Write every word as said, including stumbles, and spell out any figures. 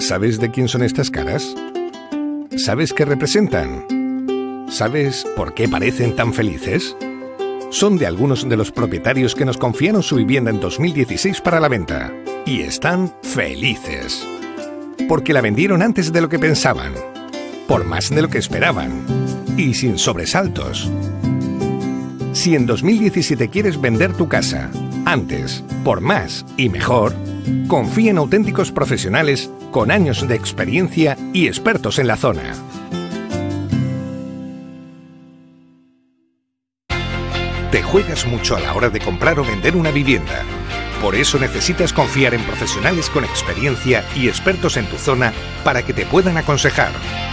¿Sabes de quién son estas caras? ¿Sabes qué representan? ¿Sabes por qué parecen tan felices? Son de algunos de los propietarios que nos confiaron su vivienda en dos mil dieciséis para la venta. Y están felices. Porque la vendieron antes de lo que pensaban. Por más de lo que esperaban. Y sin sobresaltos. Si en dos mil diecisiete quieres vender tu casa, antes, por más y mejor, confía en auténticos profesionales con años de experiencia y expertos en la zona. Te juegas mucho a la hora de comprar o vender una vivienda. Por eso necesitas confiar en profesionales con experiencia y expertos en tu zona para que te puedan aconsejar.